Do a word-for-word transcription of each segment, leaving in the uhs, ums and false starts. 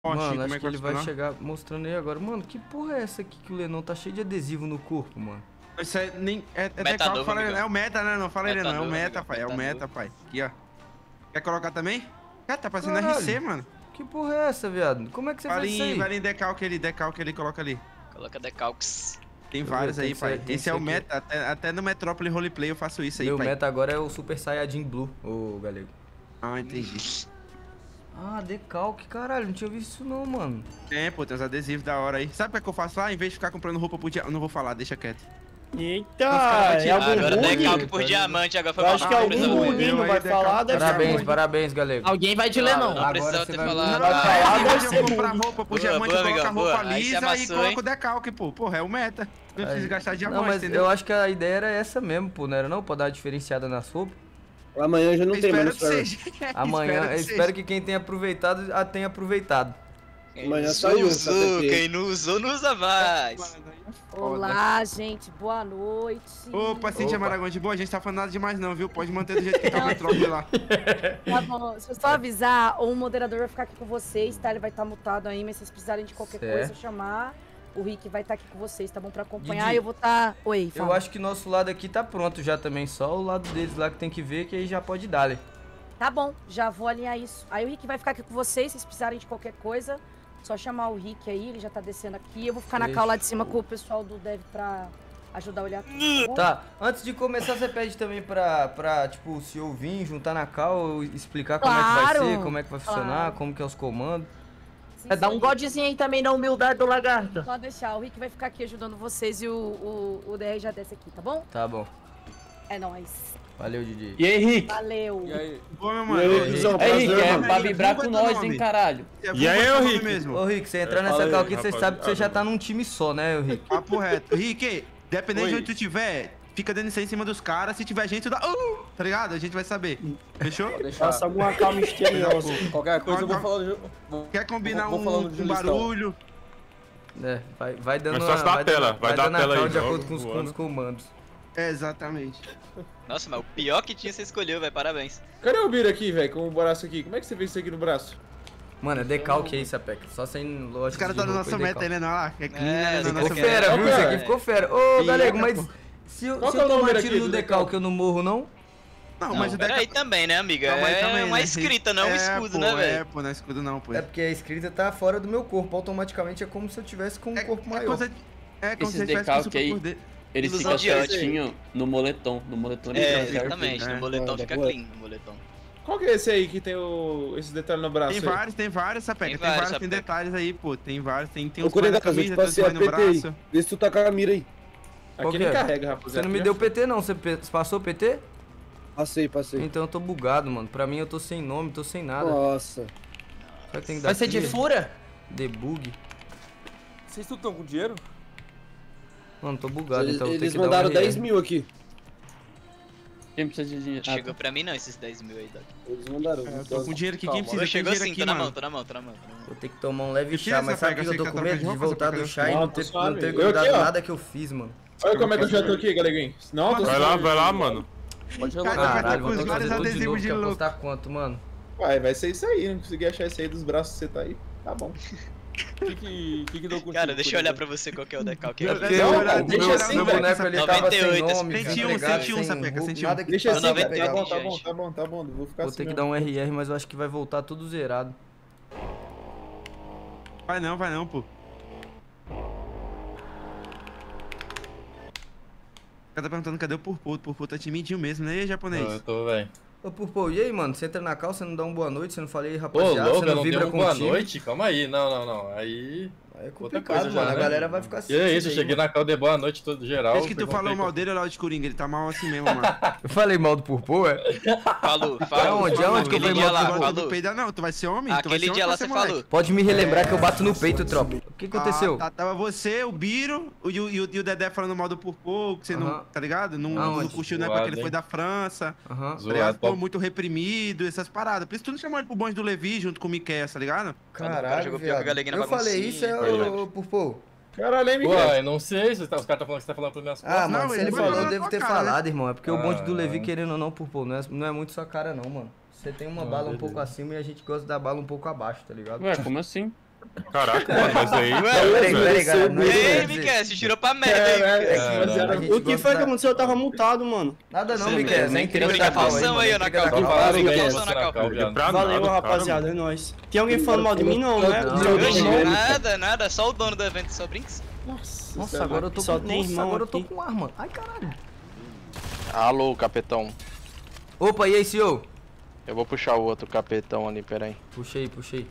Mano, como acho é que ele vai funcionar? chegar mostrando aí agora. Mano, que porra é essa aqui que o Lenão tá cheio de adesivo no corpo, mano? Isso é nem. É, é Meta decalque, novo, fala, amigão. é o meta, né? Não fala ele Meta não. É o novo, meta, amigão. pai. É o Meta meta, novo. pai. Aqui, ó. Quer colocar também? Cara, tá parecendo Caralho. R C, mano. Que porra é essa, viado? Como é que você Vale faz isso em, aí? vale em decalque ali, decalque ali, coloca ali. Coloca decalques. Tem Deixa eu vários ver, tem aí, que pai. ser- tem que Esse é ser o aqui. meta. Até, até no Metrópole Roleplay eu faço isso aí, Meu pai. meta agora é o Super Saiyajin Blue, ô galego. Ah, entendi. Ah, decalque, caralho, não tinha visto isso não, mano. É, pô, tem uns adesivos da hora aí. Sabe o que, é que eu faço lá? Em vez de ficar comprando roupa por dia. Eu não vou falar, deixa quieto. Eita, vai é tirar. algum Agora bug? decalque por Tá diamante, agora foi Eu mal. acho que não algum precisava- bug. burrinho eu aí vai decalque. falar, deve ser Parabéns, bom. parabéns, galego. Alguém vai de ler, não. Não precisava ter vai- falado. Vai Não, falar, em deve vez de ser eu comprar bug. roupa por Boa, diamante, boa, eu coloco a amigão, roupa boa. Aí você lisa e amassou, coloco hein? o decalque, pô. Porra, é o meta. Não Aí- preciso gastar diamante, Não, mas entendeu? eu acho que a ideia era essa mesmo, pô, não era não? Pra dar uma diferenciada na sopa. Amanhã já não Eu tem espero mais. que seja. Amanhã, Espero eu que espero seja. que quem tenha aproveitado, a tenha aproveitado. Quem Amanhã usou, saiu, usou. essa daqui. Quem não usou, não usa mais. Mano, aí é foda. Olá, gente, boa noite. Opa, Cintia Opa. Maragão, de boa, a gente tá falando nada demais não, viu? Pode manter do jeito que tá o troca lá. Tá bom, deixa eu só avisar, o moderador vai ficar aqui com vocês, tá? Ele vai estar mutado aí, mas se vocês precisarem de qualquer Certo. coisa, chamar, o Rick vai estar aqui com vocês, tá bom? Pra acompanhar Didi, e eu vou estar... Oi, Eu fala. acho que nosso lado aqui tá pronto já também, só o lado deles lá que tem que ver, que aí já pode dar, né? Tá bom, já vou alinhar isso. Aí o Rick vai ficar aqui com vocês, se vocês precisarem de qualquer coisa, só chamar o Rick aí, ele já tá descendo aqui. Eu vou ficar na Fechou. cal lá de cima com o pessoal do Dev pra ajudar a olhar tudo, tá bom? Tá, antes de começar, você pede também pra, pra tipo, se eu vir, juntar na cal, explicar como é que vai Claro, ser, como é que vai funcionar, claro. como que é os comandos. Sim, É, dá sim, um Rick. godzinho aí também na humildade do lagarto. Pode deixar, o Rick vai ficar aqui ajudando vocês e o, o, o D R já desce aqui, tá bom? Tá bom. É nóis. Valeu, Didi. E aí, Rick? Valeu. Boa, meu E mano. aí, Ô, Guizão, É, Rick, prazer, é mano. pra vibrar Qual com é teu nós, nome? hein, caralho. E aí, ô, ô Rick? mesmo? Ô, Rick, você entrar É, nessa fala aí, cal aqui, você rapaziada. sabe que você já tá num time só, né, ô Rick? Papo reto. Rick, dependendo de Oi. onde tu tiver, fica dando isso aí em cima dos caras. Se tiver gente, tu dá. Uh, tá ligado? A gente vai saber. Fechou? Faça alguma calma misteriosa. Qualquer coisa eu vou Qual- falando. Vou, Quer combinar vou um, falando de um listão. barulho? É, vai, vai dando Mas só se dá uma- vai a tela, dando- vai dar a dando tela cal aí, de acordo logo, com os, com voando. os comandos. É, exatamente. Nossa, mas o pior que tinha você escolheu, velho. Parabéns. Cadê o Bira aqui, velho, com o braço aqui? Como é que você fez isso aqui no braço? Mano, é decalque aí, Sapeca. Só sem lógica. Os caras de estão no roupa nosso e meta aí, decalque. né? Não, lá. É clean, É, né? No ficou nosso Ficou meta. fera, viu? Isso cara. aqui ficou fera. Ô, Ih, galego, é, mas pô. se, eu- Qual se que é eu o tomar número tiro aqui no do decalque, eu não morro, não? Não, Não, mas o peraí deca... também, né, amiga? Calma aí, É calma aí, uma né? escrita, não um É, escudo, pô, né, É, velho? pô, não é escudo não, pô. É porque a escrita tá fora do meu corpo. Automaticamente é como se eu tivesse com um É- corpo é maior. coisa- É como Esses se eu tivesse com decalque super aí, poder. Ele Ilusão fica de ótica. certinho no moletom. No moletom ele É, fica certo. exatamente. né? No moletom É, fica boa. clean, no moletom. Qual que é esse aí que tem o... esse detalhe no braço Tem aí? vários, tem vários, Sapeca. Tem Tem vários, vários, tem Sapeca. detalhes aí, pô. Tem vários, tem, tem Ô, uns pais na Coringa, eu te camisa, passei tem a uns no P T aí. braço. Vê se tu tá com a mira aí. Qual Aqui que nem é? carrega, rapaziada. Você não me Aqui deu é- P T não, você pe- passou o P T? Passei, passei. Então eu tô bugado, mano. Pra mim eu tô sem nome, tô sem nada. Nossa. Será que tem que dar Vai ser de clear? fura? Debug? Vocês tudo estão com dinheiro? Mano, tô bugado, Eles, então vou ter eles que dar um mandaram R R. dez mil aqui. Quem precisa de dinheiro? Ah, Chegou pra mim não, esses dez mil aí, Doc. Eles mandaram. É, eu tô com dinheiro aqui, Calma, quem precisa Ô, de chegou dinheiro sim, aqui, tô na mano. mão, tô na mão, tô na mão. tô na mão. Vou ter que tomar um leve Tira chá, essa mas sabe o pega, que eu você tô tá com trocando medo? de De roupa, voltar você do tá chá e Não, não tô ter, suave. não ter Eu cuidado aqui, ó. nada que eu fiz, mano. Olha como é que eu já tô aqui, galeguinho. Não, tô Vai suave. lá, vai lá, mano. Pode Cara, relogar. vai Caralho, com vou os ter que vários fazer tudo de adesivos novo, de quer louco. apostar quanto, mano? Vai, vai ser isso aí. Não consegui achar esse aí dos braços que você tá aí. Tá bom. O que que, que que deu contigo? Cara, deixa eu olhar pra você qual que é o decalque. Meu aí. Deus. Porque Não, o cara, meu, deixa assim, meu velho. boneco ele tava noventa e sem oito, nome, cento e um, desempregado, cento e um, sem Sapeca, roupa, cento e um. nada que Deixa possa assim, noventa e velho. Tá pegar. bom, tá bom, gente. tá bom, tá bom. Vou ficar Vou assim ter que mesmo. dar um R R, mas eu acho que vai voltar tudo zerado. Vai não, vai não, pô. O cara tá perguntando cadê o Purple. O Purple tá timidinho mesmo, né, japonês? Eu tô, velho. Ô, Purpô, e aí, mano? Você entra na cal, você não dá um boa noite, você não fala aí, Ô, rapaziada, louco, você eu não não vibra dei um com boa o time. noite? Calma aí, não, não, não. Aí. Aí é Outra complicado, coisa já, mano. A né? galera vai ficar E assistindo. é isso, eu aí, cheguei mano. na cal de boa noite todo geral. Desde que tu perguntei falou mal como- dele, olha lá de Coringa, ele tá mal assim mesmo, mano. Eu falei mal do Purpô, é? Falou, falou. Aonde? Aonde que eu Aquele falei dia mal lá, do Tu Purpô? falou. peida não, tu vai ser homem? tu vai Aquele ser dia homem, lá tu vai você ser moleque. falou. Pode me relembrar que eu bato no peito, tropa. O que aconteceu? Ah, tá- tava você, o Biro o- e o, e o, e o Dedé falando mal do Purpô, que você não, Aham. tá ligado? Não, não Aonde? curtiu na época que ele Zoado, foi hein? da França, Aham. tá ligado? Zoado, Ficou top. muito reprimido, essas paradas. Por isso tu não chamou ele pro bonde do Levi junto com o Miquel, tá ligado? Quando o cara Caralho, jogou pior que a viado. galeguinha na Eu falei isso, é baguncinha. o Purpô. Caralho, hein, Miguel? Ué, não sei, se os caras estão falando que você tá falando pras minhas Ah, costas. mano, não, se ele ele vai falou, falar eu na devo tua ter cara, falado, irmão. É porque o bonde do Ah. Levi, querendo ou não, Purpô, não é, não é muito sua cara, não, mano. Você tem uma Ah, bala um beleza. pouco acima e a gente gosta da bala um pouco abaixo, tá ligado? Ué, como assim? Caraca, mano, mas aí... Ué, Peraí, peraí, galera. não E é aí, isso, Miguel, se tirou pra merda aí, É, Miguel. é, rapaziada, A gente O que gosta foi que da- aconteceu? Eu tava multado, mano. Nada não, Você Miguel. mesmo, Nem hein? intriga Intriga da cal aí, falsão mano. aí, ó, na Intriga da cal. cal. Fala, Intriga Miguel, da só na cal, cal. viado. Pra Valeu, nada, rapaziada, é nóis. Tem alguém falando mal de mim, não, né? Não, Seu não, Oxe, irmão. nada, nada, só o dono do evento só brinks. Nossa, Nossa, agora eu tô Só com... tem Nossa, irmão agora eu tô aqui. com arma. Ai, caralho. Alô, capetão. Opa, e aí, senhor? Eu vou puxar o outro capetão ali, peraí. Puxei, puxei.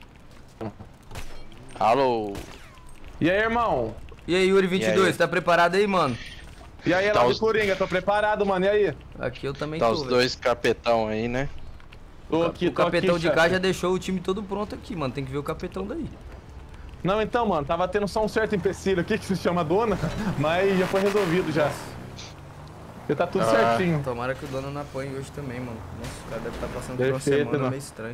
Alô. E aí, irmão? E aí, Yuri vinte e dois, E aí? tá preparado aí, mano? E aí, Tá lá os- de Coringa, tô preparado, mano, e aí? Aqui eu também Tá tô, os velho. dois capetão aí, né? Tô aqui, O tô capetão aqui, de cá chefe. já deixou o time todo pronto aqui, mano. Tem que ver o capetão daí. Não, então, mano, tava tendo só um certo empecilho aqui que se chama dona, mas já foi resolvido já. Já tá tudo Ah. certinho. Tomara que o dono não apanhe hoje também, mano. Nossa, o cara deve estar passando por uma Perfeito, semana não. meio estranha.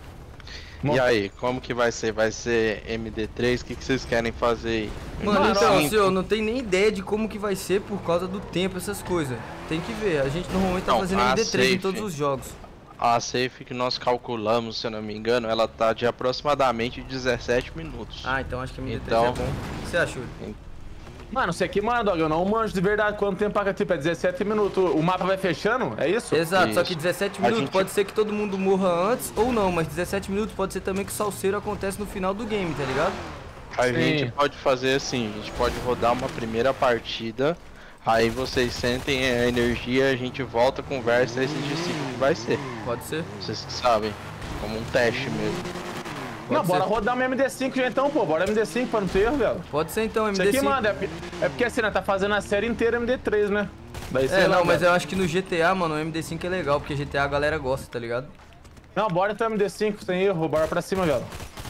E aí, como que vai ser? Vai ser M D três? O que, que vocês querem fazer aí? Mano, Mano, então, cinco? senhor, não tem nem ideia de como que vai ser por causa do tempo, essas coisas. Tem que ver. A gente normalmente tá Não, fazendo a M D três em safe. todos os jogos. A safe que nós calculamos, se eu não me engano, ela tá de aproximadamente dezessete minutos. Ah, então acho que M D três Então- é bom. O que você achou? Mano, você aqui, mano, Dog, eu não manjo de verdade quanto tempo paga tipo, é dezessete minutos. O mapa vai fechando? É isso? Exato, só Isso. que dezessete A minutos gente- pode ser que todo mundo morra antes ou não, mas dezessete minutos pode ser também que o salseiro acontece no final do game, tá ligado? A Sim. gente pode fazer assim, a gente pode rodar uma primeira partida, aí vocês sentem a energia, a gente volta, conversa e se decide o que vai ser. Pode ser. Vocês que sabem, como um teste mesmo. Não, Pode bora ser. rodar uma M D cinco já então, pô. Bora M D cinco pra não ter erro, velho. Pode ser então, Isso M D cinco. aqui, mano, é, é porque assim, né, tá fazendo a série inteira M D três, né? Daí, sei É, lá, não, mas velho. eu acho que no G T A, mano, o M D cinco é legal, porque G T A a galera gosta, tá ligado? Não, bora então M D cinco, sem erro. Bora pra cima, velho.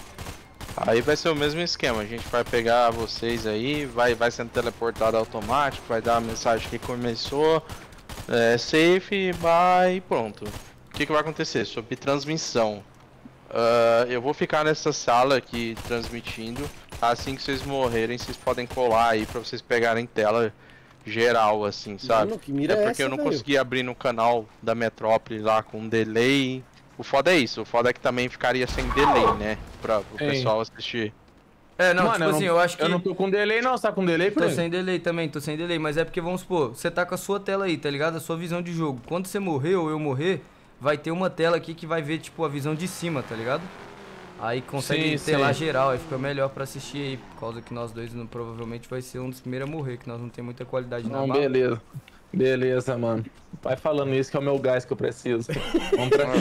Aí vai ser o mesmo esquema, a gente vai pegar vocês aí, vai, vai sendo teleportado automático, vai dar a mensagem que começou, é, safe, vai e pronto. O que, que vai acontecer? Sobre transmissão. Ah, eu vou ficar nessa sala aqui transmitindo, assim que vocês morrerem, vocês podem colar aí pra vocês pegarem tela geral, assim, sabe? Mano, que mira É é porque essa, eu não velho? consegui abrir no canal da Metrópole lá com delay. O foda é isso, o foda é que também ficaria sem delay, né? Pra o Sim. pessoal assistir. É, não, Mano, tipo eu assim, não, eu acho que... Eu não tô com delay, não. Você tá com delay, por Tô aí? sem delay também, tô sem delay, mas é porque, vamos supor, você tá com a sua tela aí, tá ligado? A sua visão de jogo. Quando você morrer ou eu morrer, vai ter uma tela aqui que vai ver, tipo, a visão de cima, tá ligado? Aí consegue Sim, ter lá sim. geral, aí fica melhor pra assistir aí, por causa que nós dois não, provavelmente vai ser um dos primeiros a morrer, que nós não tem muita qualidade na Não, mapa. beleza. Beleza, mano. Vai falando isso que é o meu gás que eu preciso. Vamos pra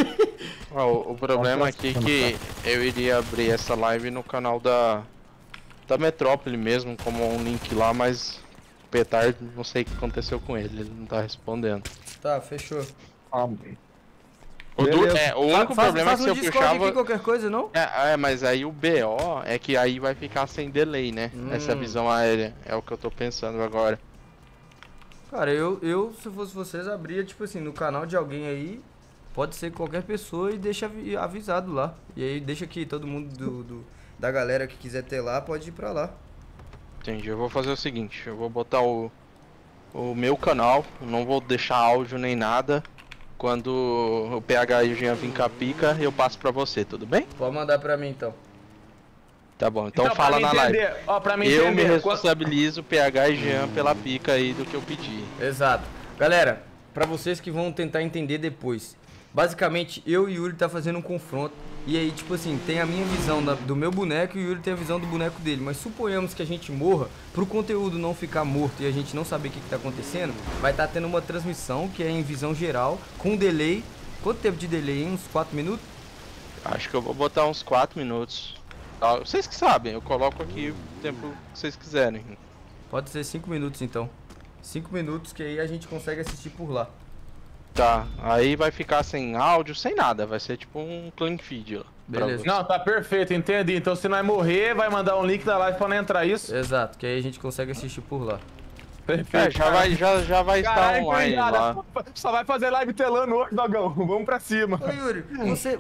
Ó, o, o problema aqui é que eu iria abrir essa live no canal da da Metrópole mesmo, como um link lá, mas o Petardo, não sei o que aconteceu com ele, ele não tá respondendo. Tá, fechou. Ah, O, du- beleza. é, o único Faz, problema faz é que no se eu Discord puxava... aqui qualquer coisa, não? É, é, mas aí o B O é que aí vai ficar sem delay, né? Hum. Essa visão aérea, é o que eu tô pensando agora. Cara, eu, eu, se fosse vocês, abria, tipo assim, no canal de alguém aí, pode ser qualquer pessoa e deixa avi- avisado lá. E aí deixa que todo mundo do, do- da galera que quiser ter lá, pode ir pra lá. Entendi, eu vou fazer o seguinte, eu vou botar o, o meu canal, não vou deixar áudio nem nada. Quando o P H e o Jean vir com a pica, eu passo pra você, tudo bem? Pode mandar pra mim então. Tá bom, então, pra fala mim na live. entender, Ó, pra mim Eu me entender. quando- responsabilizo, P H e Jean, pela pica aí do que eu pedi. Exato. Galera, pra vocês que vão tentar entender depois. Basicamente, eu e Yuri tá fazendo um confronto. E aí, tipo assim, tem a minha visão da- do meu boneco e o Yuri tem a visão do boneco dele. Mas suponhamos que a gente morra, pro conteúdo não ficar morto e a gente não saber o que, que tá acontecendo, vai estar tendo uma transmissão que é em visão geral, com delay. Quanto tempo de delay, hein? Uns quatro minutos? Acho que eu vou botar uns quatro minutos. Tá, vocês que sabem, eu coloco aqui o tempo que vocês quiserem. Pode ser cinco minutos então. cinco minutos que aí a gente consegue assistir por lá. Tá, aí vai ficar sem áudio, sem nada, vai ser tipo um clean feed lá. pra Beleza. você. Não, tá perfeito, entendi. Então se nós morrer, vai mandar um link da live pra não entrar isso. Exato, que aí a gente consegue assistir por lá. É, já vai, já, já vai estar Caralho, online cuidado, lá. Só vai fazer live telando hoje, Dogão. Vamos pra cima. Ô Yuri, você...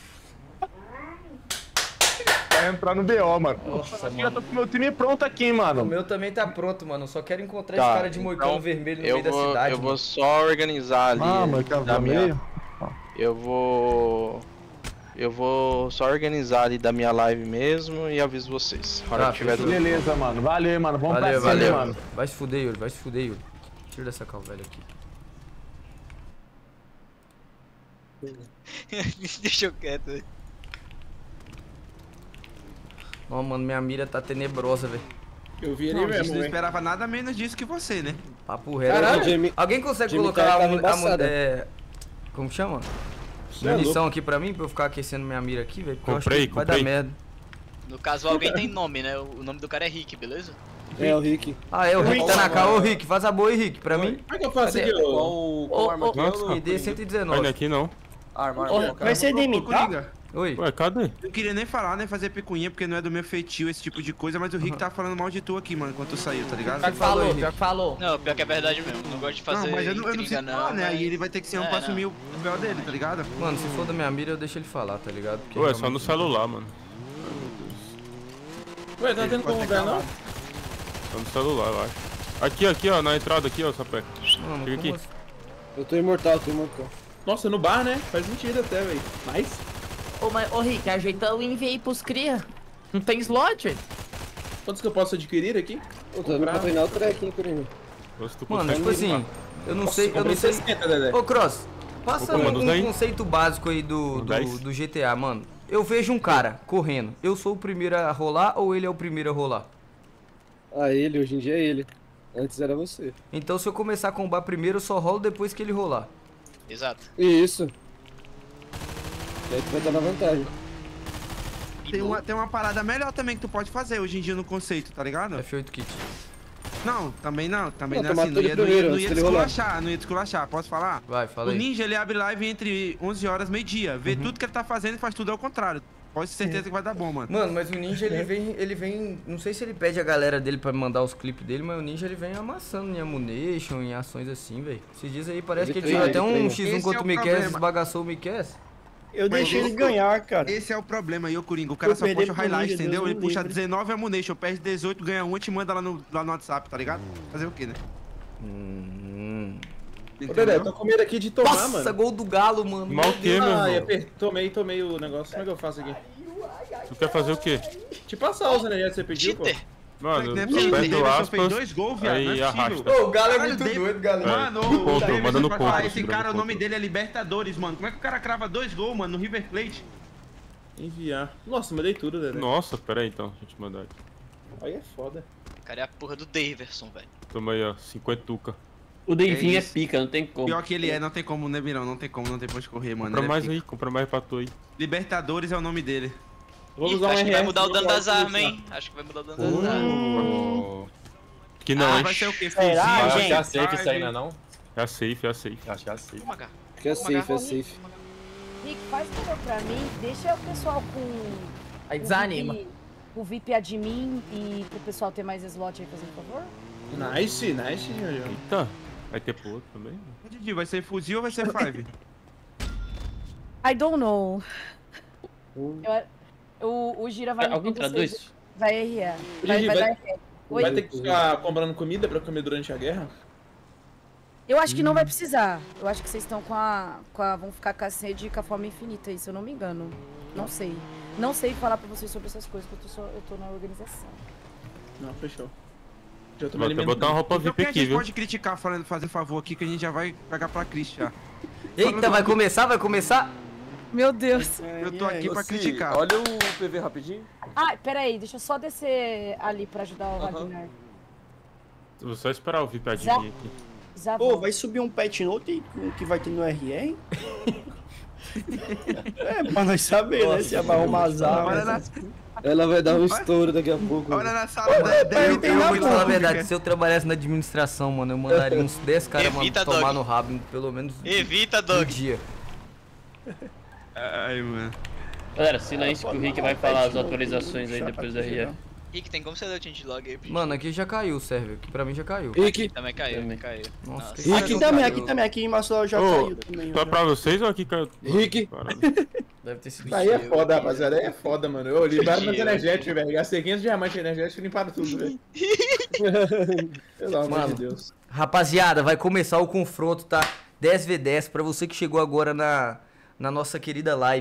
Vai entrar no B O, mano. Nossa, Já tô com meu time pronto aqui, mano. O meu também tá pronto, mano. Só quero encontrar Tá, esse cara de moicano então, vermelho no eu meio da vou, cidade. eu vou mano. só organizar ali. Ah, mas que da minha- meio. Eu vou. Eu vou só organizar ali da minha live mesmo e aviso vocês. Na hora Tá, que tiver tudo. Beleza, mano. Valeu, mano. Vamos Valeu, pra cima, valeu. mano. Vai se fuder, Yuri. Vai se fuder, Yuri. Tira dessa calvelha aqui. Deixa eu quieto, velho. Ó, mano, minha mira tá tenebrosa, velho. Eu vi ele Não, a gente mesmo, não hein? esperava nada menos disso que você, né? Papo reto. Caralho, Jamie- Alguém consegue Jamie colocar tá- a, tava mu- a, mu- embaçada. é, como chama? é Munição aqui pra mim, pra eu ficar aquecendo minha mira aqui, velho. Porque eu acho Comprei, que vai comprei. dar merda. No caso, alguém tem nome, né? O nome do cara é Rick, beleza? É, o Rick. Ah, é, o Rick tá na cara. Ô, Rick, faz a boa aí, Rick, pra mim. Como é que eu faço aqui, ô? Qual, qual Ô, arma ô, aqui? Nossa. I D cento e dezenove. Olha aqui não. Arma, Ô, arma. vai ser Ô, Demi, tá? Coringa, Oi. Ué, cadê? não queria nem falar, né? Fazer picuinha, porque não é do meu feitio esse tipo de coisa, mas o Rick tá falando mal de tu aqui, mano, quando tu saiu, tá ligado? Você falou, Henrique. pior que falou. Não, pior que é verdade mesmo. Não gosto de fazer Não, mas eu não, eu não sei intriga, falar, né? mas- Aí ele vai ter que ser um É, pra não. assumir o papel dele, tá ligado? Mano, se for da minha mira, eu deixo ele falar, tá ligado? Porque Ué, só realmente- no celular, mano. Ué, tá tendo como ver, não? Só no celular, eu acho. Aqui, aqui, ó, na entrada aqui, ó, sapé. Mano, Fica como aqui. assim? Eu tô imortal, tô imortal. Nossa, no bar, né? Faz sentido até, velho. Mas, Ô, mas, ô Rick, ajeita o envio aí pros cria. Não tem slot, velho. quantos que eu posso adquirir aqui? Pô, tô dando pra treinar o track, hein, Coringa. Ou se tu Mano, consegue tipo assim, limpar. eu não Nossa, sei, eu não comprei sei. sessenta, Dedé. Ô, Cross, passa Ô, um, manda os um daí. conceito básico aí do, Os do, dez. do G T A, mano. Eu vejo um cara correndo. Eu sou o primeiro a rolar ou ele é o primeiro a rolar? Ah, ele, hoje em dia é ele. Antes era você. Então se eu começar a combar primeiro, eu só rolo depois que ele rolar. Exato. Isso. E aí tu vai estar na vantagem. Tem uma, tem uma parada melhor também que tu pode fazer hoje em dia no conceito, tá ligado? F oito kit. Não, também não, também Não, não, tu é assim, não matou ele ia, não ia, primeiro, não antes ia dele rolar. desculachar, não ia desculachar, posso falar? Vai, fala O aí. Ninja, ele abre live entre onze horas e meio-dia, vê Uhum. tudo que ele tá fazendo e faz tudo ao contrário. Pode ter certeza que vai dar bom, mano. Mano, mas o Ninja ele vem, ele vem, não sei se ele pede a galera dele pra mandar os clipes dele, mas o Ninja ele vem amassando em Ammunition, em ações assim, velho. Esses dias aí parece Ele que ele tirou treina, até ele um treina. X um Esse contra é o o Miquel, problema. esbagaçou o Miquel. Eu Mas deixei ele esse- ganhar, cara. Esse é o problema aí, ô Coringa. O cara Eu só perdi puxa o pro highlight, Ninja, entendeu? Deus Ele me puxa livre. dezenove ammunition, perde dezoito, ganha um e te manda lá no, lá no WhatsApp, tá ligado? Fazer o quê, né? Hum. Ô, Entendeu? Dedé, tô com medo aqui de tomar, Nossa, mano. gol do Galo, mano. Mal o quê, meu Ai, irmão? aper... tomei, tomei o negócio. Como é que eu faço aqui? Tu quer fazer o quê? Te passar os energéticos que você pediu, pô. Cheater. Mano, Não é eu possível, o aperto Davidson aspas, fez dois gols, viado, não aí é possível. arrasta. Ô, o Galo é Caralho, muito David- doido, galera. Mano, No contra, o Davidson, manda no vai falar, contra, esse segura no cara, o nome contra. dele é Libertadores, mano. Como é que o cara crava dois gols, mano, no River Plate? Enviar. Nossa, mandei tudo, Dedé. Nossa, pera aí então, deixa eu te mandar aqui. Aí é foda. O cara é a porra do Daverson, velho. Toma aí, ó, cinquenta tuca. O Davinho É é, isso. pica, não tem como. Pior que ele é, não tem como, né, Mirão? Não tem como, não tem pra onde correr, mano. Compra Ele é mais pica. aí, compra mais pra tu aí. Libertadores é o nome dele. Vou Ih, usar um acho que R vai R mudar o dano das pra armas, puxar. hein? Acho que vai mudar o dano das armas. Oh. Que não, Ah, hein? vai ser o quê? Será, Fuzil, Ah, gente? acho que é a safe Five. isso aí, não é não? É a safe, é a safe. Acho que é a safe. Toma, cara. Que é safe, é safe. Rick, faz um favor pra mim, deixa o pessoal com... Aí o desanima. V I P O V I P admin e pro pessoal ter mais slot aí, fazendo favor. Nice, nice, Jojo. Eita, vai ter pro outro também? Ô, Didi, vai ser fuzil ou vai ser five? I don't know. Eu- o, o Gira vai... Alguém vocês- traduz? Vai R R. Vai, Gigi, vai vai- dar R R. Oi? Vai ter que ficar comprando comida pra comer durante a guerra? Eu acho que não vai precisar. Eu acho que vocês estão com a, com a... Vão ficar com a sede e com a fome infinita aí, se eu não me engano. Não sei. Não sei falar pra vocês sobre essas coisas, porque eu tô, só, eu tô na organização. Não, fechou. Já tô me Vou até alimentando. botar uma roupa Então V I P quem a aqui, gente viu? pode criticar falando, fazer favor aqui que a gente já vai pegar pra Cris já. Eita, vai começar, vai começar? Meu Deus. Eu tô aqui pra criticar. Olha o P V rapidinho. Ah, peraí, deixa eu só descer ali pra ajudar o Aham. Wagner. Vou só esperar o V I P admin aqui. Zavão. Pô, vai subir um patch note que vai ter no R R? É, pra nós saber, né? Se vai arrumar as Olha na, armas. Ela vai dar um estouro daqui a pouco. olha na sala da pai, dele. tem Eu na vou te falar a pública. verdade, se eu trabalhasse na administração, mano, eu mandaria uns dez caras, mano, Evita, tomar dog. no rabo, pelo menos Evita, um Dog. dia. Ai, mano. Galera, silêncio que o Rick vai falar as atualizações aí depois da R R. Rick, tem como você ler o changelog aí, pra gente? Mano, aqui já caiu o server, aqui pra mim já caiu. Rick, Também caiu, Também. caiu. Nossa, Nossa. que Rick caiu, também, caiu. aqui também, aqui em Maceió já Ô, caiu também. Só já. pra vocês ou aqui caiu? Rick. Caralho. Deve ter sido Aí é cheio. foda, rapaziada. Aí é foda, mano. Eu libero meus Cheio. energéticos, velho. Gastei quinhentos diamantes de energético e limparam tudo, velho. Pelo amor Mano. de Deus. Rapaziada, vai começar o confronto, tá? dez contra dez, pra você que chegou agora na, na nossa querida live.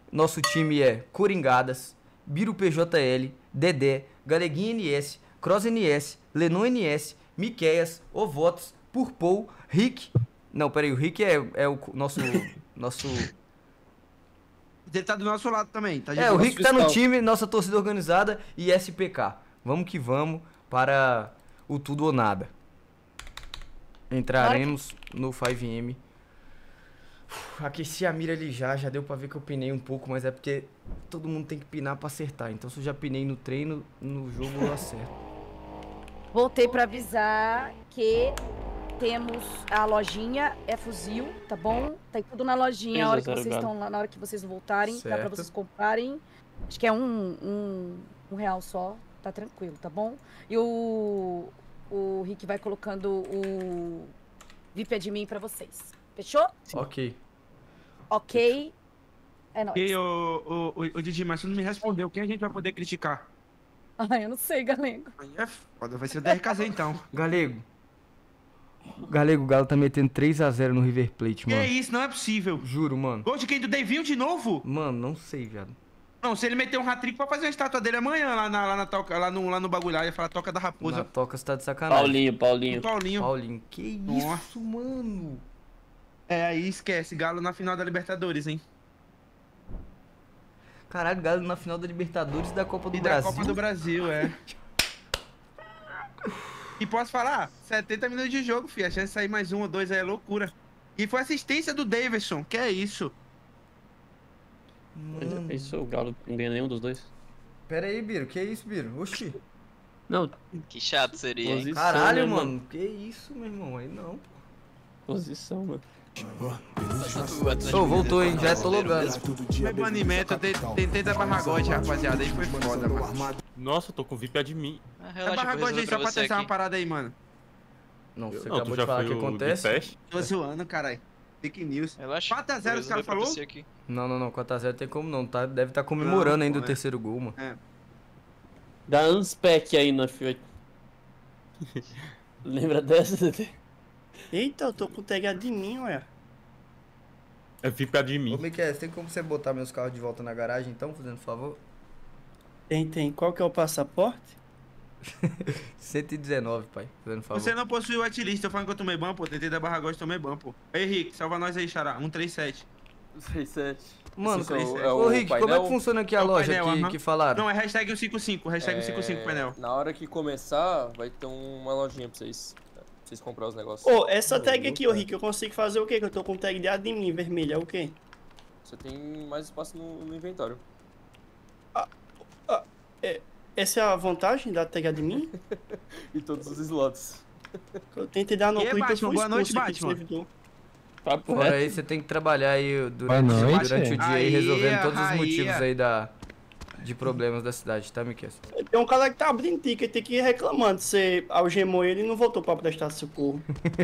Nosso time é Coringadas, Biro P J L, Dedé, Galeguinha N S, Cross N S, Lenon N S, Miqueias, Ovotos, Purpou, Rick. Não, peraí, o Rick é, é o nosso. nosso... Ele tá do nosso lado também, tá de É, o boa. Rick tá no time, nossa torcida organizada e S P K. Vamos que vamos para o tudo ou nada. Entraremos no cinco M. Uf, aqueci a mira ali já, já deu pra ver que eu pinei um pouco, mas é porque todo mundo tem que pinar pra acertar. Então se eu já pinei no treino, no jogo eu acerto. Voltei pra avisar que temos a lojinha, é fuzil, tá bom? Tá tudo na lojinha, a hora que vocês estão lá, na hora que vocês voltarem, dá pra Certo. vocês comprarem. Acho que é um, um, um real só, tá tranquilo, tá bom? E o, o Rick vai colocando o V I P admin pra vocês. Fechou? Ok. Ok. É nóis. E o, o, o, o Didi, mas você não me respondeu. Quem a gente vai poder criticar? Ah, eu não sei, galego. Aí é foda, vai ser o D R K Z então. Galego. Galego, o Galo tá metendo três a zero no River Plate, Que mano. isso, não é possível. Juro, mano. Gol de quem? Do Davinho de novo? Mano, não sei, viado. Não, se ele meter um hat-trick, pode fazer uma estátua dele amanhã lá, na, lá, na toca, lá, no, lá no bagulho. Lá, ia falar toca da Na raposa. toca você tá de sacanagem. Paulinho, Paulinho. O Paulinho. Paulinho. Que Nossa. isso, mano? É, aí esquece. Galo na final da Libertadores, hein? Caralho, Galo na final da Libertadores e da Copa do E Brasil. da Copa do Brasil, é. E posso falar? setenta minutos de jogo, filho. A chance de sair mais um ou dois aí é loucura. E foi assistência do Davidson. Que é isso? Mano. Isso, o Galo não ganha nenhum dos dois. Pera aí, Biro. Que isso, Biro? Oxi. Não, Que chato seria, hein? posição, Caralho, né, mano. Que isso, meu irmão? Aí não. Posição, mano. Ô, voltou, hein? Já tô logando. Foi banimento, eu te- tentei dar barragote, rapaziada. Aí foi foda, mano. Nossa, eu tô com V I P admin. Ah, Dá relaxa, que eu barragote aí, resolvi só pra pra você testar uma aqui. parada aí, mano. Não, você Não, tu acabou de já falar foi que o acontece. de peste? Tô zoando, caralho. Fake news. Relaxa. quatro a zero eu os caras resolvi pra falou? você aqui. Não, não, não. quatro a zero tem como não. Tá, deve estar comemorando Não, ainda pô, o é. terceiro gol, mano. Dá unspec aí na fio. Lembra dessa? Eita, eu tô com tag de mim, ué. É V I P admin. Ô, Miquel, tem como você botar meus carros de volta na garagem, então, fazendo favor? Tem, tem. Qual que é o passaporte? cento e dezenove, pai. Fazendo favor. Você não possui o whitelist, eu falando que eu tomei ban, pô. Tentei dar barragote e tomei ban, pô. Ei, Henrique, salva nós aí, xará. um três sete. seis sete. Mano, Esse é o- é ô, o Rick, como é painel? que funciona aqui a É o loja painel, que, aham. que falaram? Não, é hashtag cento e cinquenta e cinco. Hashtag cento e cinquenta e cinco painel. Na hora que começar, vai ter uma lojinha pra vocês, pra vocês comprar os negócios. Ô, essa tag aqui, ô Rick, eu consigo fazer o quê? Que eu tô com tag de admin vermelha, é o quê? Você tem mais espaço no, no inventário. É, essa é a vantagem da tag admin? E todos os slots. Eu tentei dar no E aí, clique, eu Batman, fui boa noite, expulso aqui do Batman. servidor. Papo Fora reto. aí, você tem que trabalhar aí durante, Boa noite. durante o dia aí, Aí, resolvendo todos os aí, motivos aí. aí da, de problemas da cidade, tá, Miquel? Tem um cara que tá abrindo ticket aqui reclamando. Você algemou ele e não voltou pra prestar socorro.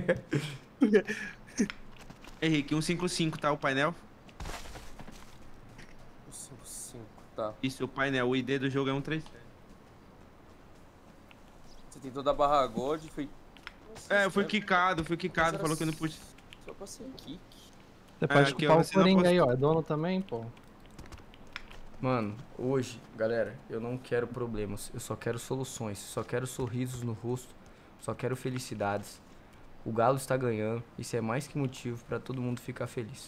Henrique, cento e cinquenta e cinco, tá? O painel. cinco, cinco, tá. Isso, o painel. O I D do jogo é cento e trinta e sete. Você tentou dar barra God, foi... Nossa, É, eu fui cara, quicado, fui mas quicado. era Falou que eu não pude. Só pra ser kick. Você É, pode aqui, culpar ó, o você não Coringa posta- aí, ó. É dono também, pô. Mano, hoje, galera, eu não quero problemas, eu só quero soluções, só quero sorrisos no rosto, só quero felicidades. O Galo está ganhando, isso é mais que motivo pra todo mundo ficar feliz.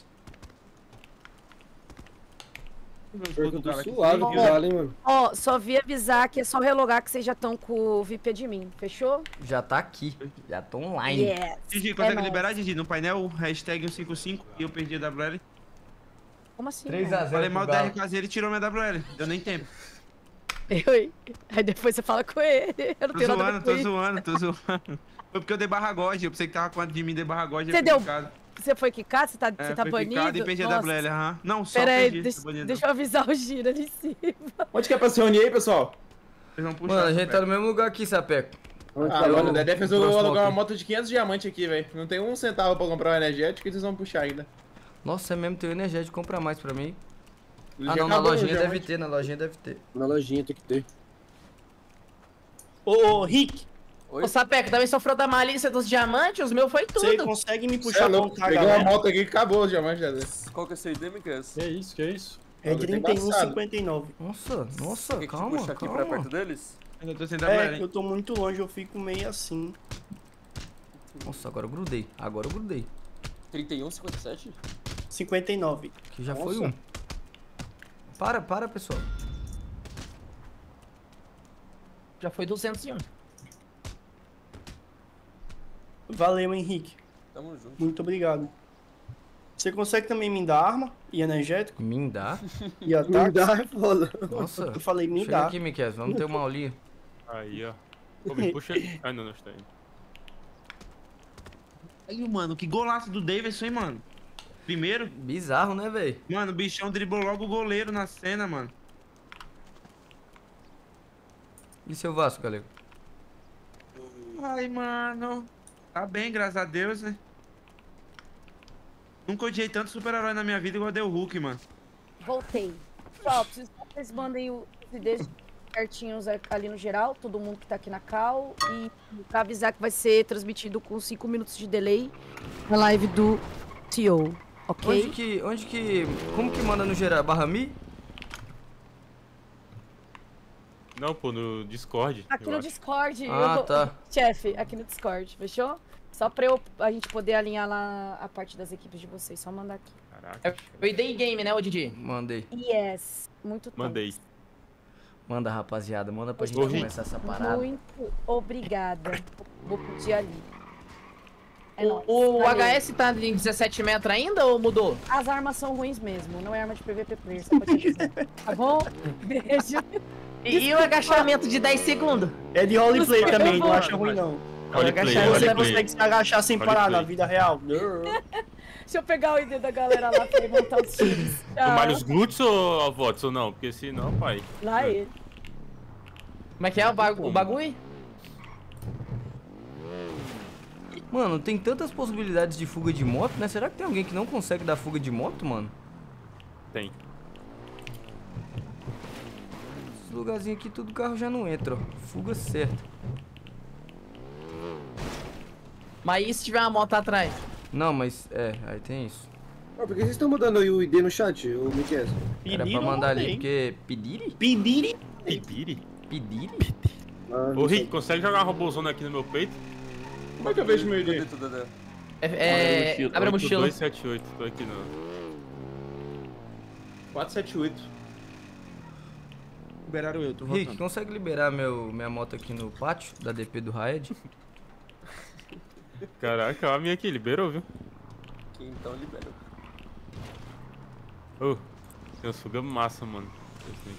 Pior que eu tô suave com o Galo, hein, mano. Ó, só vi avisar que é só relogar que vocês já estão com o V I P admin, fechou? Já tá aqui, já tô online. Yes. Didi, É consegue nóis. liberar, Didi? No painel, hashtag cento e cinquenta e cinco e eu perdi a W L. Como assim? três mano? a zero Falei mal pro da Galo. R K Z, ele tirou minha W L. Deu nem tempo. Eu, hein? Aí depois você fala com ele. Eu não Tô tenho nada a ver zoando, com tô isso. zoando, tô zoando. Foi porque eu dei barra God, eu pensei que tava com a de mim, dei barra God e Você eu fui deu- quicado. Você foi quicado? Você tá, É, você tá fui banido? quicado e perdi a Nossa. W L, aham. Não, só Pera aí, perdi. deixa, tô banido. deixa eu avisar o Gira ali em cima. Onde que é pra se reunir aí, pessoal? Vocês vão puxar. Mano, a gente essa tá no mesmo lugar aqui, Sapeco. Ah, Eu- mano, o Dedé fez eu próximo alugar uma aqui. moto de quinhentos diamantes aqui, velho. Não tem um centavo pra comprar um energético e eles vão puxar ainda. Nossa, é mesmo, tem energético, compra mais pra mim. Já Ah não, na acabou o lojinha deve diamante. ter, na lojinha deve ter. Na lojinha tem que ter. Ô, ô, Rick, Oi? Ô, Sapeco, também sofreu da malícia dos diamantes? Os meus foi você tudo. consegue me Cê é puxar pra um louco, cara, peguei uma galera? moto aqui e acabou os diamantes, Dedé. Qual que é o seu I D, Miquel? Que isso, que isso? É trinta e um, cinquenta e nove. Nossa, nossa, Quer que te calma, puxe aqui calma. pra perto deles? Eu tô sem É, W L. eu tô muito longe, eu fico meio assim. Nossa, agora eu grudei. Agora eu grudei. trinta e um, cinquenta e sete? cinquenta e nove. Que já Nossa. foi um. Para, para, pessoal. Já foi duzentos e um. Valeu, Henrique. Tamo junto. Muito obrigado. Você consegue também me dar arma e energético? Me dá? E ataque? Me dá, é foda. Nossa. Eu falei, me Chega dá. aqui, Miquel, vamos ter uma aulinha. Aí, ó. Pô, me puxa. Ah, não, não está indo. Aí, mano, que golaço do Davidson, hein, mano? Primeiro. Bizarro, né, velho? Mano, o bichão driblou logo o goleiro na cena, mano. E seu Vasco, galera? Ai, mano. Tá bem, graças a Deus, né? Nunca odiei tanto super-herói na minha vida igual deu o Hulk, mano. Voltei. Pessoal, preciso que vocês mandem o I Ds certinhos ali no geral, todo mundo que tá aqui na call. E pra avisar que vai ser transmitido com cinco minutos de delay na live do T O, ok? Onde que, onde que, como que manda no geral? Barra Mi? Não, pô, no Discord. Aqui eu no acho. Discord. Ah, eu vou... tá. Chefe, aqui no Discord, fechou? Só pra eu, a gente poder alinhar lá a parte das equipes de vocês, só mandar aqui. Caraca. Eu dei game, né, ô Didi? Mandei. Yes, muito tempo. Mandei. Manda, rapaziada, manda pra gente Ô, Rick. começar essa parada. Muito obrigada. Vou pedir ali. É O, nóis. o Valeu. H S tá em dezessete metros ainda ou mudou? As armas são ruins mesmo, não é arma de P V P player, só pra te avisar. Tá bom? Beijo. E, e o agachamento de dez segundos? É de roleplay Desculpa, também, não amor. acha ruim não. Roleplay, Você roleplay. consegue se agachar sem parar Roleplay. na vida real. Deixa eu pegar o I D da galera lá pra levantar os times. Tomar os Tchau. glúteos ou a votos ou não? Porque senão, pai. Lá ele. Como é que é o, bagu o bagulho? Mano, tem tantas possibilidades de fuga de moto, né? Será que tem alguém que não consegue dar fuga de moto, mano? Tem. Esse lugarzinho aqui, tudo carro já não entra, ó. Fuga certa. Mas e se tiver uma moto atrás? Não, mas, é, aí tem isso. Ah, por que vocês estão mandando aí o I D no chat, ô Miquel? Era pra mandar ali, porque... Pedire? Pedire? Pedire? Pedire? Ah, Ô, Rick, consegue jogar uma robozona aqui no meu peito? Como é que eu vejo meu I D? É, é, abre a mochila. dois sete oito, tô aqui no... quatro sete oito. Liberaram eu, tô Rick, voltando. consegue liberar meu, minha moto aqui no pátio da D P do Raed? Caraca, a minha aqui, liberou, viu? Aqui então libera. Ô, tem uns fuga massa, mano. Esse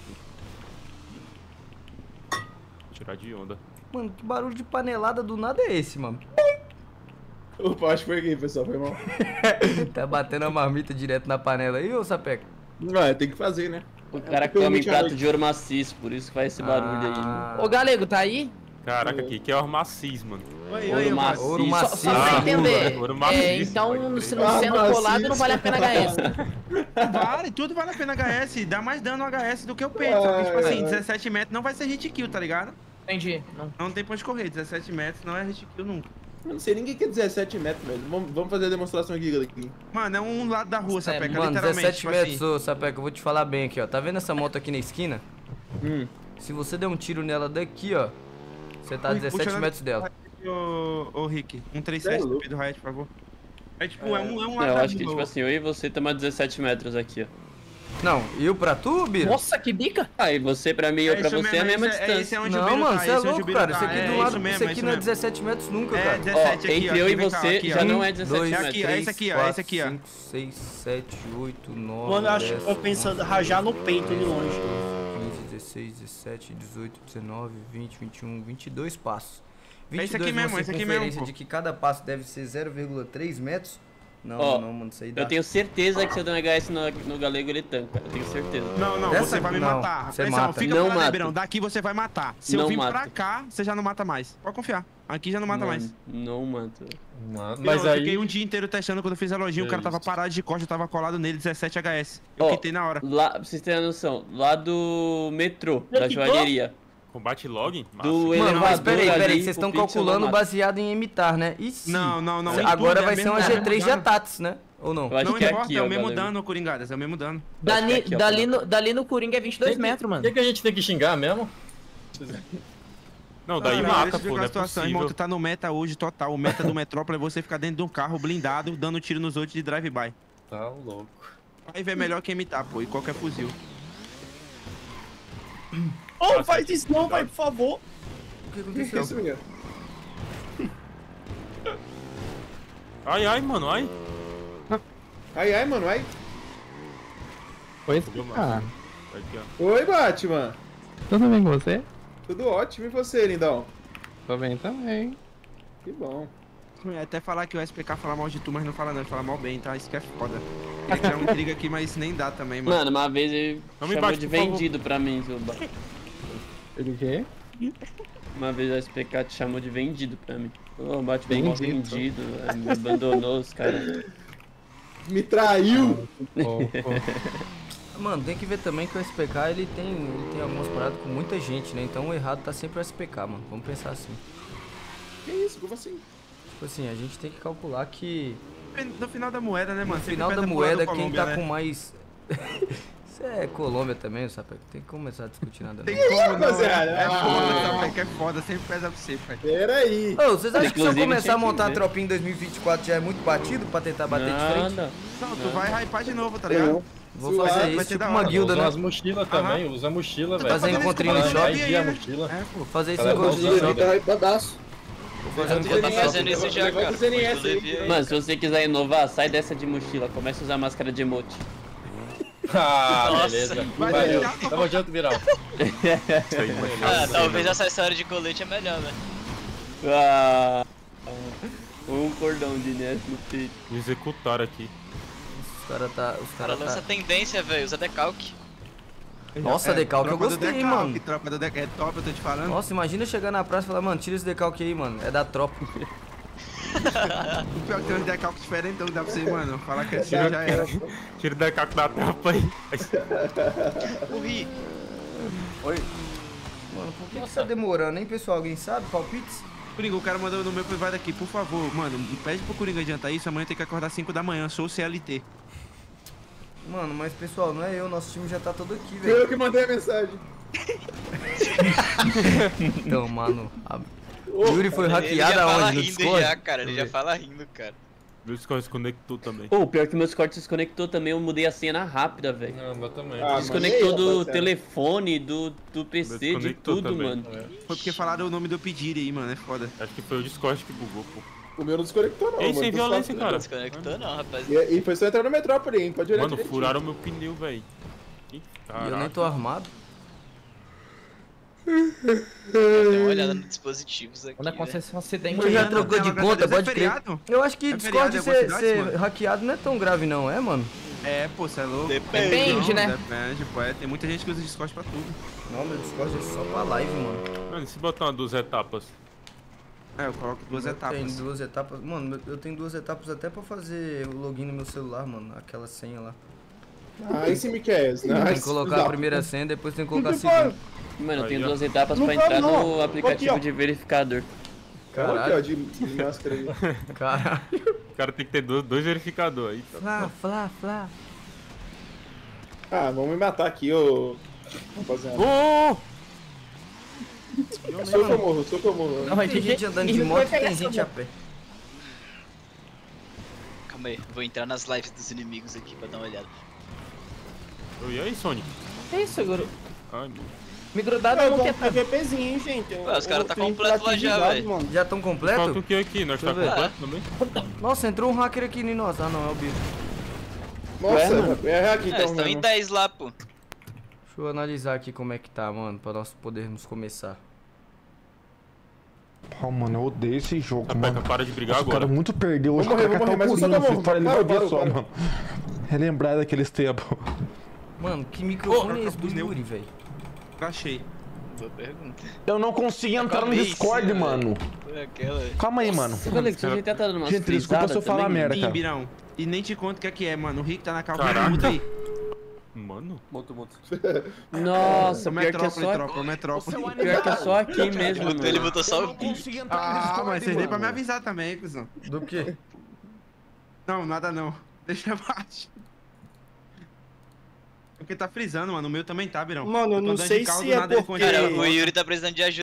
aqui. Tirar de onda. Mano, que barulho de panelada do nada é esse, mano? Opa, acho que foi aqui, pessoal, foi mal. Tá batendo a marmita direto na panela aí, ô Sapeca? Vai, tem que fazer, né? O cara Pergunte come em a prato noite. de ouro maciço, por isso que faz esse barulho Ah. aí. Ô Galego, tá aí? Caraca, aqui que é ormacis, mano. Oi, Ouro oi, maciço. Ouro Só, maciço. só pra Ah, entender. ouro É, maciço, então, pode se crer. não sendo Ah, colado, não maciço. vale a pena H S. Vale, tudo vale a pena H S. Dá mais dano no H S do que o peito. Só que, tipo assim, Ai. dezessete metros não vai ser hit kill, tá ligado? Entendi. Não. Não tem pra onde correr. dezessete metros não é hit kill nunca. Eu não sei, ninguém quer dezessete metros, velho. Vamos, vamos fazer a demonstração aqui, galera. Mano, é um lado da rua, Sério, Sapeca, Mano, literalmente. dezessete tipo metros, assim. ô Sapeca, eu vou te falar bem aqui, ó. Tá vendo essa moto aqui na esquina? Hum. Se você der um tiro nela daqui, ó, você tá a Ui, dezessete puxa na- metros dela. Ô, ô Rick, um três sete do Pedro Riot, por favor. É tipo, é, um, é um É, lado eu da acho que, rua. tipo assim, eu e você estamos a dezessete metros aqui, ó. Não, eu pra tu, Bira? Nossa, que bica! Ah, e você pra mim e eu pra isso você é a mesmo, mesma esse é- distância. esse é onde o Não, Biro mano, tá, você é esse onde o louco, Biro cara. tá. Isso aqui É do isso lado, mesmo, isso é aqui isso não é mesmo. dezessete metros nunca, É cara. dezessete Ó, aqui, entre ó. eu e aqui, vem cá, você aqui, já ó. não é dezessete dois, É metros. aqui, ó, esse aqui, ó, quatro, esse aqui, ó. cinco, seis, sete, oito, nove, Mano, eu acho que dez, eu tô pensando rajar no peito de longe. quinze, dezesseis, dezessete, dezoito, dezenove, vinte, vinte e um, vinte e dois passos. É esse aqui vinte e dois mesmo, uma esse aqui mesmo, circunferência pô. de que cada passo deve ser zero vírgula três metros. Não, Ó, não, mano, isso aí dá. Eu tenho certeza que se eu der um H S no, no galego ele tanca, eu tenho certeza. Não, não, Dessa- você vai me não, matar. você Atenção, mata. fica Não pra lá, mato. Nebrão. Daqui você vai matar. Se eu Não vim pra mato. cá, você já não mata mais. Pode confiar. Aqui já não mata mais. Não mato. Mas Mas eu aí. fiquei um dia inteiro testando quando eu fiz elogio, o cara tava Justo. parado de costa, eu tava colado nele, dezessete H S. Eu Ó, quitei na hora. Lá, pra vocês terem noção, lá do metrô, Já da quitou? joalheria, Combate login? Massa. do Mano, elevador mas peraí, ali, peraí, vocês pro estão pixel calculando não mata. baseado em imitar, né? E se? Não, não, não. em Agora tudo, é vai a ser mesma- uma é a G três de mesma- Atats, né? Ou não? Eu acho Não que é importa, aqui, é ó, o mesmo galera. dano, Coringadas, é o mesmo dano. Dali, aqui, ó, dali, no, dali no Coringa é vinte e dois metros, mano. O que, que a gente tem que xingar mesmo? Não, daí Cara, mata, deixa eu pô, explicar não a é situação, irmão, possível. tu tá no meta hoje total. O meta do Metrópole é você ficar dentro de um carro blindado, dando tiro nos outros de drive-by. Tá louco. Aí vê melhor que imitar, pô, e qualquer fuzil. Oh, faz isso não, vai, por favor. O que Que que é aconteceu? isso, menino? Ai, ai, mano, ai. Ai, ai, mano, ai. Oi, Ah. ah, Aqui, ó. Oi, Batman. tudo bem com você? Tudo ótimo, e você, lindão? Tô bem também. Que bom. Até falar que o S P K fala mal de tu, mas não fala não, ele fala mal bem, tá? Isso que é foda. Queria criar uma intriga aqui, mas nem dá também, mano. Mano, uma vez ele Não me chamou bate, de por favor. vendido pra mim, seu ba- Ele o quê? Uma vez o S P K te chamou de vendido pra mim. Ô, bate bem mal Vendido? vendido, é, me abandonou os caras. Me traiu! Pô, pô. Mano, tem que ver também que o S P K ele tem, ele tem algumas paradas com muita gente, né? Então o errado tá sempre o S P K, mano. Vamos pensar assim. Que isso? Como assim? Tipo assim, a gente tem que calcular que No final da moeda, né, mano? no Sempre final da perde a porra moeda do quem Colômbia, tá né? com mais. Isso é Colômbia também, sabe? Tem que começar a discutir nada. Tem Não. como, não. rapaziada? É Ah. foda, sabe? Que é foda, sempre pesa pra você, pai. Peraí. Ô, vocês acham que se eu Inclusive, começar a tinha que montar a ver. tropinha em dois mil e vinte e quatro já é muito batido pra tentar bater de frente? Nada. Não, tu vai hypar de novo, tá ligado? Não. Vou Suave, fazer vai isso ser tipo da uma hora. guilda, Usa né? as mochilas também, usa a mochila, velho. Fazer fazendo encontrinho isso no com o Vai shopping. Colômbia dia a aí, né? mochila. É, pô. Fazer isso Cara, em vamos encontrinho usar no isso. shopping. Badaço. Vou fazer um Eu tô encontrinho no fazendo shopping. isso já, Vai cara. fazer essa Quando aí, eu vi aí. Mano, se você quiser inovar, sai dessa de mochila, começa a usar máscara de emote. Ah, Nossa. beleza. Vai Valeu. deixar, Tamo junto, Viral. Isso aí, mano. Ah, talvez essa história de colete é melhor, né? Ah, um cordão de neve no peito. Me executaram aqui. Os caras tá. Os O cara caras lança tá. tendência, velho. Usa decalque. Nossa, decalque eu tropa do gostei, decalque, mano. Tropa do decalque, é top, eu tô te falando. Nossa, imagina chegar na praça e falar, mano, tira esse decalque aí, mano. É da tropa. O pior que tem uns decalques diferentes, então dá pra você, mano, falar que assim já era. Tira o decaco da tropa aí. Morri. Mano, por que, que tá demorando, hein, pessoal? Alguém sabe? Palpites? Coringa, o cara mandou no meu privado aqui, por favor, mano, pede pro Coringa adiantar isso, amanhã tem que acordar cinco da manhã, sou o C L T. Mano, mas pessoal, não é eu, nosso time já tá todo aqui, Foi eu velho. que mandei a mensagem. Então, mano. A... Yuri foi Ele já hackeado fala aonde? No rindo Discord? já, cara. Ele já fala rindo, cara. Meu Discord se conectou também. Pô, pior que meu Discord se desconectou também, eu mudei a senha na rápida, velho. Não, meu também. Ah, Desconectou mas e aí, do rapaziada? telefone, do, do P C, de Desconectou tudo, também. mano. Foi porque falaram o nome do pedido aí, mano, é foda. Acho que foi o Discord que bugou, pô. O meu não desconectou, não. Ei, mano, sem tô violência, só- cara. Desconectou não, rapaz. E, e foi só entrar no Metrópole, hein? Pode olhar Mano, direitinho. furaram meu pneu, velho. Ih, E eu caraca. nem tô armado. Deu uma olhada nos dispositivos aqui. Quando acontece um acidente, Eu já né, trocou de Não, conta, mas é pode crer. feriado? Eu acho que É Discord feriado em ser, algumas cidades, ser mano? hackeado não é tão grave não, é, mano? É, pô, você é louco. Depende. Depende, né? Depende, pô, é, tem muita gente que usa Discord pra tudo. Não, meu Discord é só pra live, mano. Mano, e se botar uma duas etapas? É, eu coloco duas etapas. Tem duas etapas. Mano, eu tenho duas etapas até pra fazer o login no meu celular, mano. Aquela senha lá. Aí sim me quer. Tem que colocar a primeira senha, depois tem que colocar a segunda. Mano, eu Aí, tenho ó. duas etapas Não pra vai, entrar não. no aplicativo Aqui, ó. de verificador. Olha aqui, ó, Caralho. de, de máscara aí. Caralho. O cara tem que ter dois, dois verificadores aí. Tá? Flá, flá, flá. Ah, vamos me matar aqui, ô. Rapaziada. Ô! Sou que eu morro, sou que eu morro. Não, mas Tem gente andando de moto e tem gente a pé. Calma aí, vou entrar nas lives dos inimigos aqui pra dar uma olhada. Ô, E aí, Sonic? Que isso, Guru? Ai, meu. Me grudado Eu não tô quer um PVPzinho, hein, gente. Eu- Ué, os caras eu tá tenho completo lá já, ativado, velho. mano. Já tão Falta completo? o que aqui? Nós tá Deixa eu ver. completo também? Nossa, entrou um hacker aqui em nós. Ah, não, é o bicho. Nossa, é aqui É, então. estão em mesmo. dez lá, pô. Deixa eu analisar aqui como é que tá, mano, pra nós podermos começar. Pô, mano, eu odeio esse jogo, Sapeca, mano. para de brigar Nossa, eu agora. quero muito perder hoje. Vou morrer, eu quero vou morrer, catar o mas eu só Coringa, tô no Free Fire, ele morrendo. vai ver Para, só, para, mano. Relembrar daqueles tempos. Mano, que microfone é esse do pneu. Yuri, velho? Achei. Boa pergunta. Eu não consegui entrar no Acabei, Discord, sim, mano. Foi aquela. Calma aí, mano. Você falou que seu G T A tá dando umas Gente, desculpa se eu frisadas falar também, merda, Sim, cara. Birão. E nem te conto o que é que é, mano. O Rick tá na calça Caraca. muda aí. Mano. Muito, muito. Nossa, O pior que é Metrópole, só tropa, o Metrópole. Pior que é só aqui mesmo, Ele botou- Ele mano. botou só o não pi. consegui entrar no Ah, Discord, mas vocês nem pra me mano. avisar também, cuzão. Do quê? Não, nada não. Deixa baixo. Porque tá frisando, mano. O meu também tá, Birão. Mano, eu tô não andando sei de carro, se do é nada ele porque- congela. Cara, o Yuri tá precisando de ajuda